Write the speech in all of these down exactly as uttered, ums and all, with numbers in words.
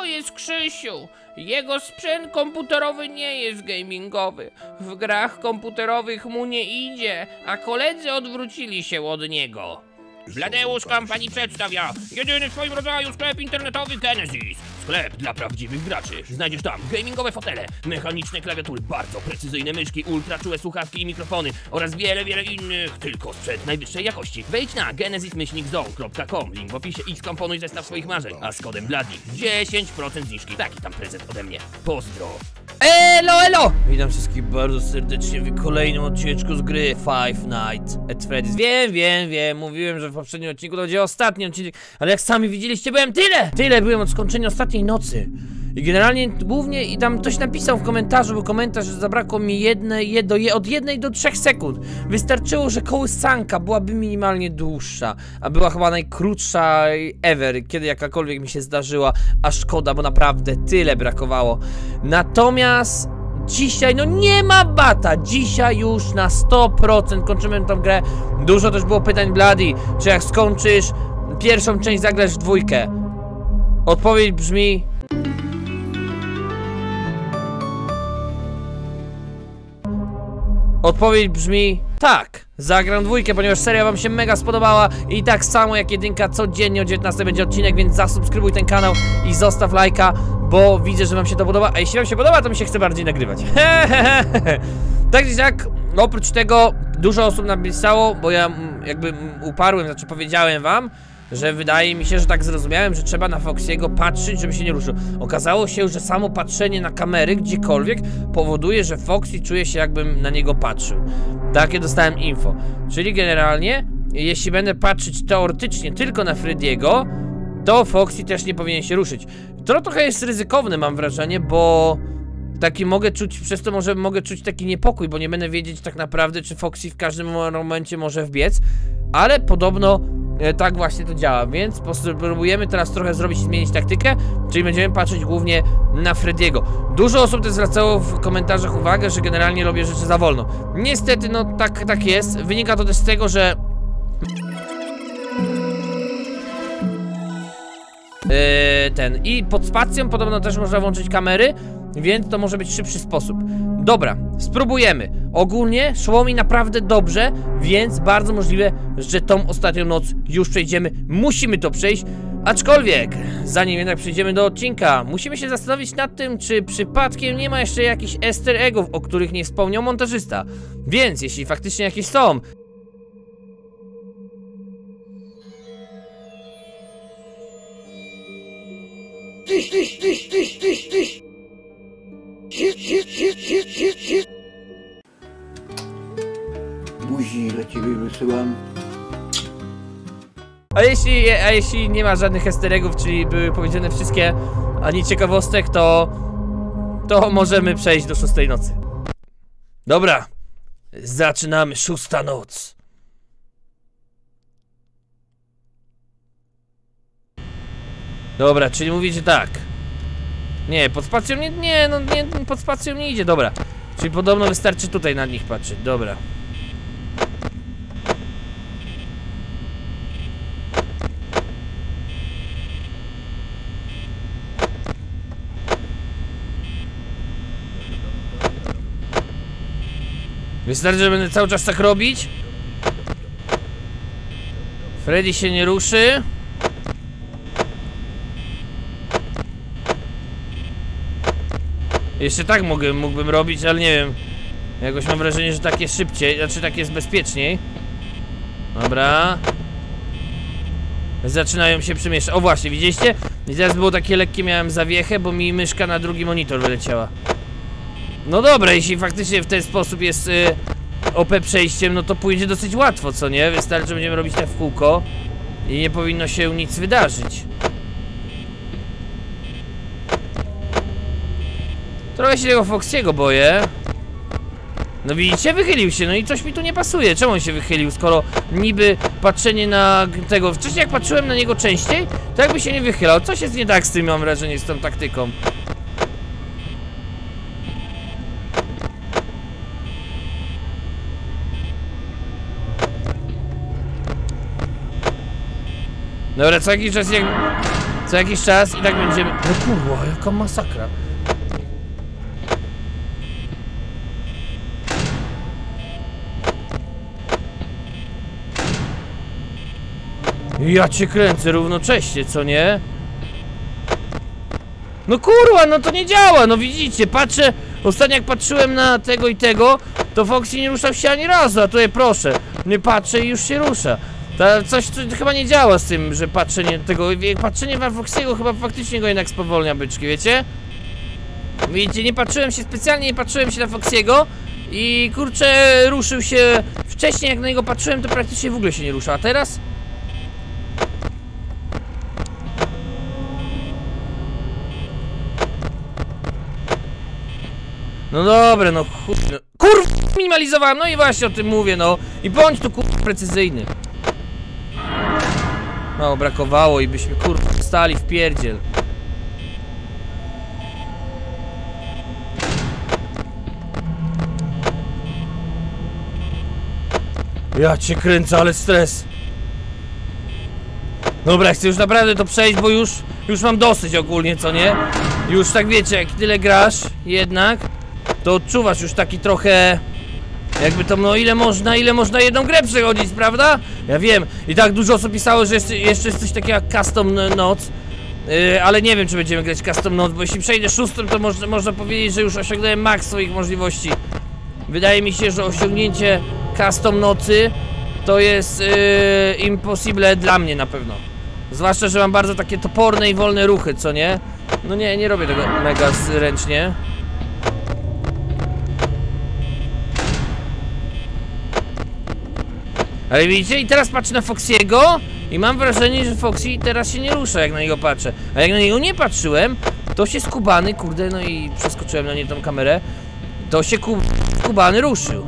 jest Krzysiu. Jego sprzęt komputerowy nie jest gamingowy. W grach komputerowych mu nie idzie, a koledzy odwrócili się od niego. Bladeusz Company przedstawia jedyny w swoim rodzaju sklep internetowy Genesis. Sklep dla prawdziwych graczy. Znajdziesz tam gamingowe fotele, mechaniczne klawiatury, bardzo precyzyjne myszki, ultra czułe słuchawki i mikrofony oraz wiele, wiele innych, tylko sprzęt najwyższej jakości. Wejdź na genesis myślnik zone kropka com, link w opisie i skomponuj zestaw swoich marzeń, a z kodem Bloody dziesięć procent zniżki. Taki tam prezent ode mnie. Pozdro! Elo, elo! Witam wszystkich bardzo serdecznie w kolejnym odcinku z gry Five Nights at Freddy's. Wiem, wiem, wiem, mówiłem, że w poprzednim odcinku to będzie ostatni odcinek, ale jak sami widzieliście, byłem tyle! Tyle byłem od skończenia ostatniej nocy. I generalnie głównie, i tam ktoś napisał w komentarzu, był komentarz, że zabrakło mi jedne, jedno, je, od jednej do trzech sekund. Wystarczyło, że kołysanka byłaby minimalnie dłuższa, a była chyba najkrótsza ever, kiedy jakakolwiek mi się zdarzyła, a szkoda, bo naprawdę tyle brakowało. Natomiast dzisiaj, no nie ma bata, dzisiaj już na sto procent kończymy tą grę. Dużo też było pytań, Bloody, czy jak skończysz pierwszą część zagrasz w dwójkę? Odpowiedź brzmi... Odpowiedź brzmi tak, zagram dwójkę, ponieważ seria wam się mega spodobała i tak samo jak jedynka codziennie o dziewiętnastej będzie odcinek, więc zasubskrybuj ten kanał i zostaw lajka, bo widzę, że wam się to podoba, a jeśli wam się podoba, to mi się chce bardziej nagrywać. Tak czy siak, oprócz tego dużo osób napisało, bo ja jakby uparłem, znaczy powiedziałem wam, że wydaje mi się, że tak zrozumiałem, że trzeba na Foxy'ego patrzeć, żeby się nie ruszył. Okazało się, że samo patrzenie na kamery gdziekolwiek powoduje, że Foxy czuje się, jakbym na niego patrzył. Takie dostałem info. Czyli generalnie, jeśli będę patrzeć teoretycznie tylko na Freddy'ego, to Foxy też nie powinien się ruszyć. To trochę jest ryzykowne, mam wrażenie, bo taki mogę czuć, przez to może mogę czuć taki niepokój, bo nie będę wiedzieć tak naprawdę, czy Foxy w każdym momencie może wbiec, ale podobno e, tak właśnie to działa, więc spróbujemy teraz trochę zrobić, zmienić taktykę, czyli będziemy patrzeć głównie na Freddy'ego. Dużo osób też zwracało w komentarzach uwagę, że generalnie robię rzeczy za wolno. Niestety, no tak, tak jest, wynika to też z tego, że Yy, ten i pod spacją podobno też można włączyć kamery, więc to może być szybszy sposób. Dobra, spróbujemy. Ogólnie szło mi naprawdę dobrze, więc bardzo możliwe, że tą ostatnią noc już przejdziemy. Musimy to przejść, aczkolwiek zanim jednak przejdziemy do odcinka, musimy się zastanowić nad tym, czy przypadkiem nie ma jeszcze jakichś easter eggów, o których nie wspomniał montażysta. Więc jeśli faktycznie jakieś są, Tyś, tyś, tyś, tyś, tyś, tyś. Buzi dla ciebie wysyłam. A jeśli, a jeśli nie ma żadnych easter eggów, czyli były powiedziane wszystkie, ani ciekawostek, to to możemy przejść do szóstej nocy. Dobra, zaczynamy szósta noc. Dobra, czyli mówicie tak. Nie, pod spacją nie, nie, no nie, pod spacją nie idzie, dobra. Czyli podobno wystarczy tutaj na nich patrzeć, dobra. Wystarczy, że będę cały czas tak robić. Freddy się nie ruszy. Jeszcze tak mogę, mógłbym robić, ale nie wiem. Jakoś mam wrażenie, że tak jest szybciej, znaczy tak jest bezpieczniej. Dobra. Zaczynają się przemieszczać. O właśnie, widzieliście? I teraz było takie lekkie, miałem zawiechę, bo mi myszka na drugi monitor wyleciała. No dobra, jeśli faktycznie w ten sposób jest y, O P przejściem, no to pójdzie dosyć łatwo, co nie? Wystarczy, że będziemy robić tak w kółko i nie powinno się nic wydarzyć. Trochę się tego Foxy'ego boję. No widzicie, wychylił się, no i coś mi tu nie pasuje. Czemu on się wychylił, skoro niby patrzenie na tego... Wcześniej jak patrzyłem na niego częściej, to jakby się nie wychylał. Coś jest nie tak z tym, mam wrażenie, z tą taktyką. Dobra, co jakiś czas jak... Co jakiś czas i tak będziemy... No kurwa, jaka masakra. Ja cię kręcę równocześnie, co nie? No kurwa, no to nie działa, no widzicie, patrzę... Ostatnio jak patrzyłem na tego i tego, to Foxy nie ruszał się ani razu, a tutaj proszę, nie patrzę i już się rusza. To coś to chyba nie działa z tym, że patrzenie tego, patrzenie na Foxy'ego chyba faktycznie go jednak spowolnia, byczki, wiecie? Widzicie, nie patrzyłem się specjalnie, nie patrzyłem się na Foxy'ego i kurczę, ruszył się wcześniej, jak na niego patrzyłem, to praktycznie w ogóle się nie rusza, a teraz? No dobra, no chuj, no. Kurwa, minimalizowałem, no i właśnie o tym mówię, no. I bądź tu kurwa precyzyjny. Mało brakowało i byśmy kurwa stali w pierdziel. Ja cię kręcę, ale stres. Dobra, chcę już naprawdę to przejść, bo już, już mam dosyć ogólnie, co nie? Już tak wiecie, jak tyle grasz, jednak to odczuwasz już taki trochę... Jakby to, no ile można, ile można jedną grę przechodzić, prawda? Ja wiem, i tak dużo osób pisało, że jeszcze, jeszcze jest coś takiego jak Custom Noc, yy, ale nie wiem, czy będziemy grać Custom Noc, bo jeśli przejdę szóstym, to można, można powiedzieć, że już osiągnąłem maks swoich możliwości. Wydaje mi się, że osiągnięcie Custom Nocy to jest yy, impossible dla mnie na pewno. Zwłaszcza, że mam bardzo takie toporne i wolne ruchy, co nie? No nie, nie robię tego mega zręcznie. Ale widzicie, i teraz patrzę na Foxy'ego i mam wrażenie, że Foxy teraz się nie rusza, jak na niego patrzę. A jak na niego nie patrzyłem, to się skubany, kurde, no i przeskoczyłem na nie tą kamerę, to się ku, skubany ruszył.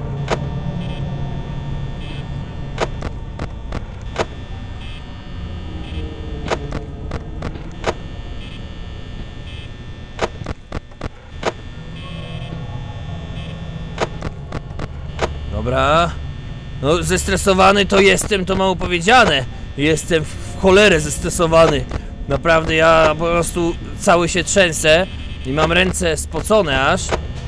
Dobra. No, zestresowany to jestem, to mało powiedziane. Jestem w cholerę zestresowany. Naprawdę, ja po prostu cały się trzęsę i mam ręce spocone aż.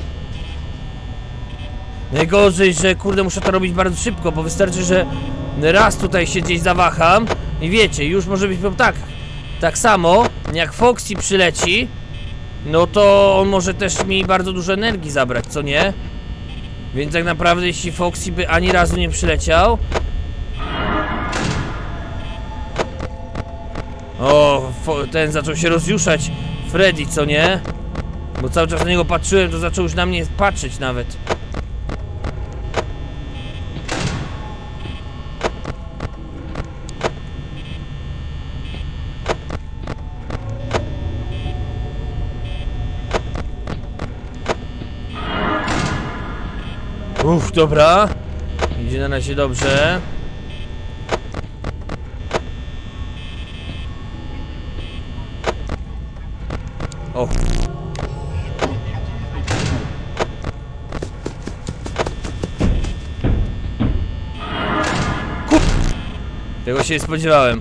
Najgorzej, że kurde, muszę to robić bardzo szybko, bo wystarczy, że raz tutaj się gdzieś zawaham i wiecie, już może być tak. Tak samo, jak Foxy przyleci, no to on może też mi bardzo dużo energii zabrać, co nie? Więc tak naprawdę, jeśli Foxy by ani razu nie przyleciał... O, ten zaczął się rozjuszać, Freddy, co nie? Bo cały czas na niego patrzyłem, to zaczął już na mnie patrzeć nawet. Uff, dobra. Idzie na razie dobrze. O. Kup. Tego się nie spodziewałem.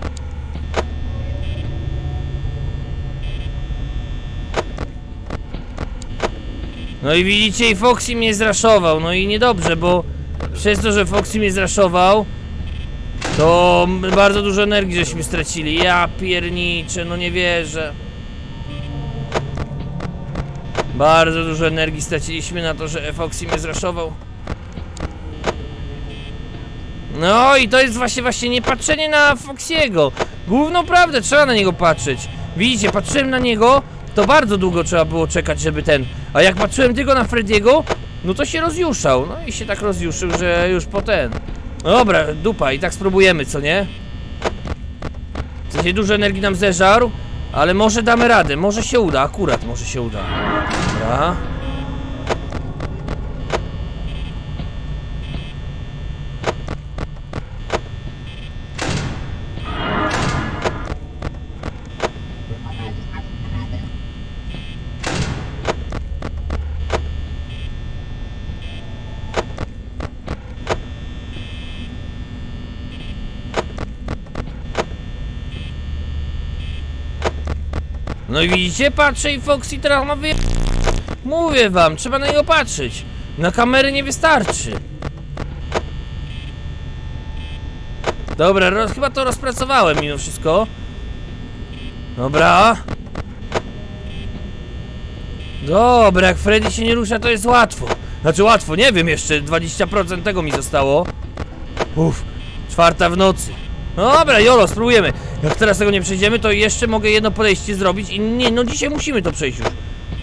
No i widzicie, i Foxy mnie zraszował, no i niedobrze, bo przez to, że Foxy mnie zraszował, to bardzo dużo energii żeśmy stracili. Ja pierniczę, no nie wierzę. Bardzo dużo energii straciliśmy na to, że Foxy mnie zraszował. No i to jest właśnie właśnie nie patrzenie na Foxy'ego. Główną prawdę, trzeba na niego patrzeć. Widzicie, patrzyłem na niego, to bardzo długo trzeba było czekać, żeby ten... A jak patrzyłem tylko na Freddy'ego, no to się rozjuszał. No i się tak rozjuszył, że już po ten... No dobra, dupa, i tak spróbujemy, co nie? W sensie dużo energii nam zeżarł, ale może damy radę, może się uda, akurat może się uda. Dobra. No i widzicie, patrzę i Foxy teraz ma wy... Mówię wam, trzeba na niego patrzeć. Na kamery nie wystarczy. Dobra, roz... chyba to rozpracowałem mimo wszystko. Dobra. Dobra, jak Freddy się nie rusza, to jest łatwo. Znaczy łatwo, nie wiem, jeszcze dwadzieścia procent tego mi zostało. Uff, czwarta w nocy. No dobra, jolo, spróbujemy. Jak teraz tego nie przejdziemy, to jeszcze mogę jedno podejście zrobić i nie, no dzisiaj musimy to przejść już.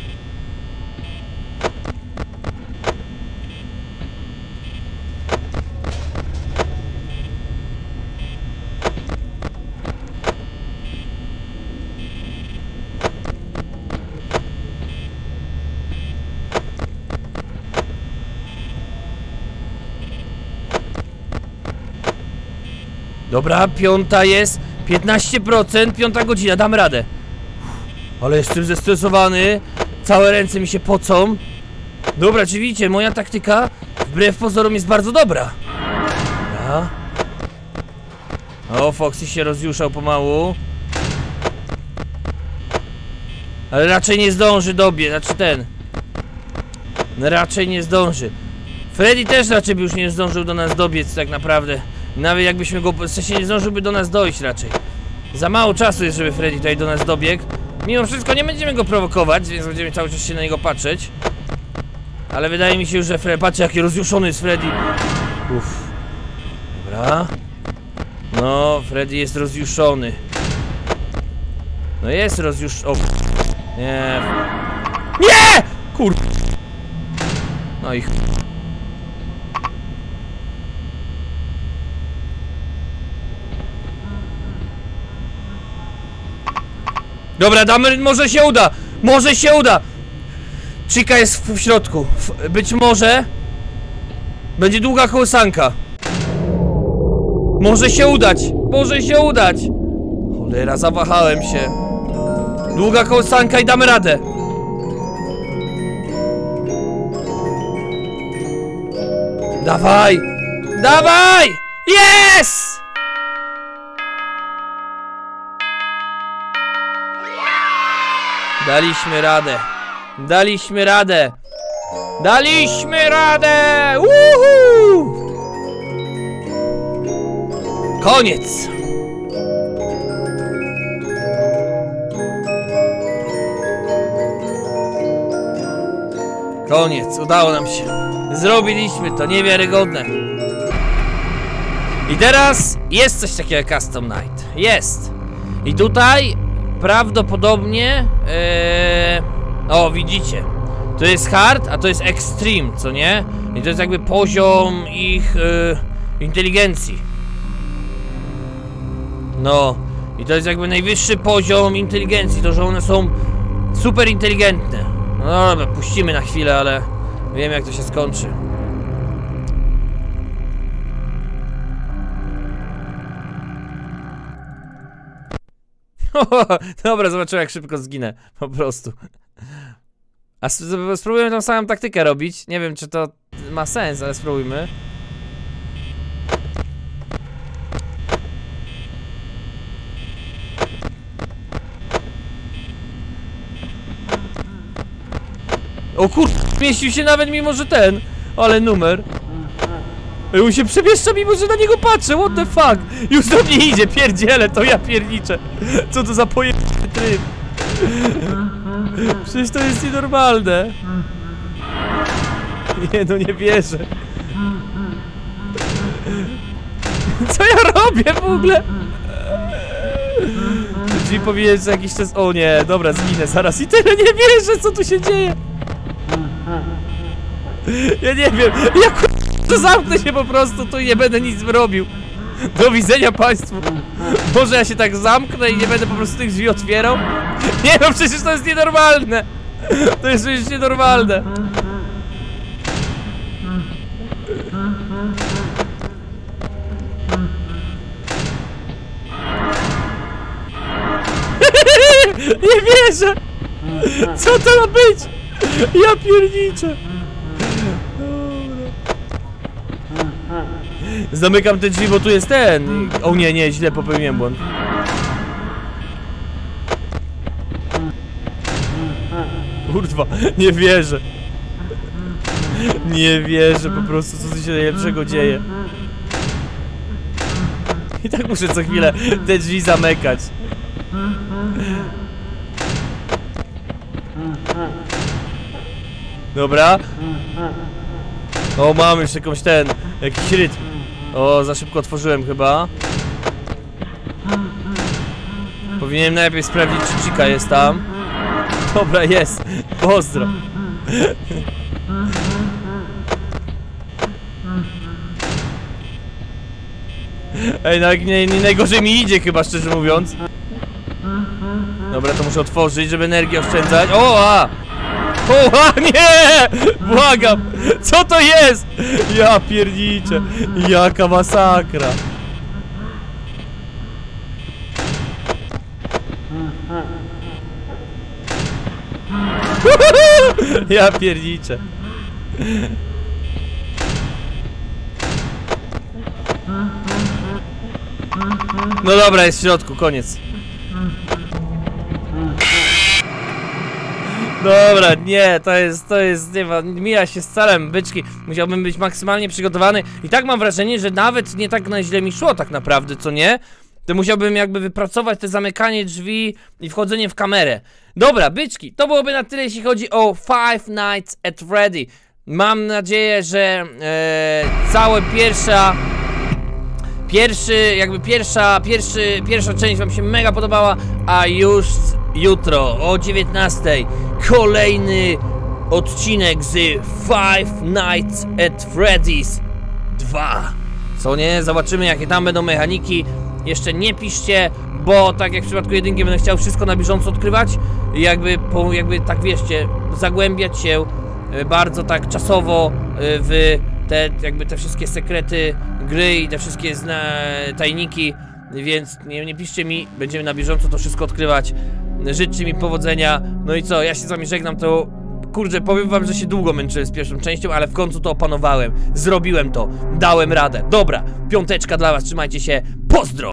Dobra, piąta jest, piętnaście procent, piąta godzina, dam radę. Ale jestem zestresowany, całe ręce mi się pocą. Dobra, czy widzicie, moja taktyka wbrew pozorom jest bardzo dobra. Dobra. O, Foxy się rozjuszał pomału. Ale raczej nie zdąży dobiec, znaczy ten. Raczej nie zdąży. Freddy też raczej by już nie zdążył do nas dobiec tak naprawdę. Nawet jakbyśmy go... w sensie nie zdążyłby do nas dojść raczej. Za mało czasu jest, żeby Freddy tutaj do nas dobiegł. Mimo wszystko nie będziemy go prowokować, więc będziemy cały czas się na niego patrzeć. Ale wydaje mi się, że Freddy... Patrzcie, jaki rozjuszony jest Freddy. Uff. Dobra. No, Freddy jest rozjuszony. No jest rozjusz... O. Nie. Nie! Kur... No i... Dobra, damy, może się uda! Może się uda! Chica jest w, w środku. W, być może... będzie długa kołysanka. Może się udać! Może się udać! Cholera, zawahałem się. Długa kołysanka i damy radę. Dawaj! Dawaj! Jest! Daliśmy radę. Daliśmy radę. Daliśmy radę! Uhu! Koniec! Koniec, udało nam się. Zrobiliśmy to, niewiarygodne. I teraz jest coś takiego jak Custom Night. Jest. I tutaj prawdopodobnie ee... o, widzicie, to jest hard, a to jest extreme, co nie? I to jest jakby poziom ich e... inteligencji. No, i to jest jakby najwyższy poziom inteligencji, to że one są super inteligentne. No dobra, puścimy na chwilę, ale wiem jak to się skończy. Dobra, zobaczymy jak szybko zginę. Po prostu. A spróbujemy tą samą taktykę robić. Nie wiem czy to ma sens, ale spróbujmy. O kur... mieścił się nawet mimo, że ten. Ale numer. On się przemieszcza mimo, że na niego patrzę. What the fuck? Już do mnie idzie, pierdziele, to ja pierniczę. Co to za pojebany tryb? Przecież to jest nienormalne. Nie, no nie wierzę. Co ja robię w ogóle? Drzwi powinien za jakiś czas... O nie, dobra, zginę zaraz i tyle, nie wierzę, co tu się dzieje. Ja nie wiem, ja to zamknę się po prostu tu i nie będę nic robił. Do widzenia państwu. Może ja się tak zamknę i nie będę po prostu tych drzwi otwierał? Nie no, przecież to jest nienormalne. To jest przecież nienormalne. Nie wierzę. Co to ma być? Ja pierniczę. Zamykam te drzwi, bo tu jest ten. O nie, nie, źle popełniłem błąd. Kurwa, nie wierzę. Nie wierzę po prostu, co tu się najlepszego dzieje. I tak muszę co chwilę te drzwi zamykać. Dobra. O, mam już jakąś ten, jakiś rytm. O, za szybko otworzyłem chyba. Powinienem najpierw sprawdzić, czy Chica jest tam. Dobra, jest. Pozdro. Ej, no nie, nie najgorzej mi idzie chyba, szczerze mówiąc. Dobra, to muszę otworzyć, żeby energię oszczędzać. O, a! O, a, nie! Błagam! Co to jest? Ja pierniczę. Jaka masakra. Ja pierniczę. No dobra, jest w środku, koniec. Dobra, nie, to jest, to jest, nie ma, mija się z celem, byczki. Musiałbym być maksymalnie przygotowany. I tak mam wrażenie, że nawet nie tak na źle mi szło tak naprawdę, co nie? To musiałbym jakby wypracować te zamykanie drzwi i wchodzenie w kamerę. Dobra, byczki, to byłoby na tyle, jeśli chodzi o Five Nights at Freddy. Mam nadzieję, że e, cała pierwsza... Pierwszy, jakby pierwsza, pierwszy, pierwsza część wam się mega podobała, a już jutro o dziewiętnastej kolejny odcinek z Five Nights at Freddy's dwa. Co nie? Zobaczymy, jakie tam będą mechaniki. Jeszcze nie piszcie, bo tak jak w przypadku jedynki będę chciał wszystko na bieżąco odkrywać. Jakby, po, jakby tak wierzcie, zagłębiać się bardzo tak czasowo w te, jakby te wszystkie sekrety gry i te wszystkie zna tajniki, więc nie, nie piszcie mi, będziemy na bieżąco to wszystko odkrywać. Życzcie mi powodzenia. No i co, ja się z wami żegnam, to kurczę, powiem wam, że się długo męczyłem z pierwszą częścią, ale w końcu to opanowałem, zrobiłem to, dałem radę. Dobra, piąteczka dla was, trzymajcie się, pozdro!